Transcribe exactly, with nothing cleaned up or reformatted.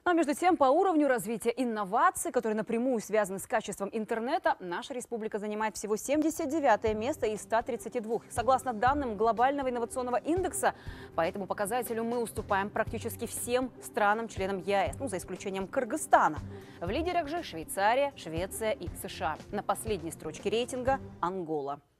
Ну, а между тем, по уровню развития инноваций, которые напрямую связаны с качеством интернета, наша республика занимает всего семьдесят девятое место из ста тридцати двух. Согласно данным глобального инновационного индекса, по этому показателю мы уступаем практически всем странам-членам ЕАЭС, ну, за исключением Кыргызстана. В лидерах же Швейцария, Швеция и США. На последней строчке рейтинга – Ангола.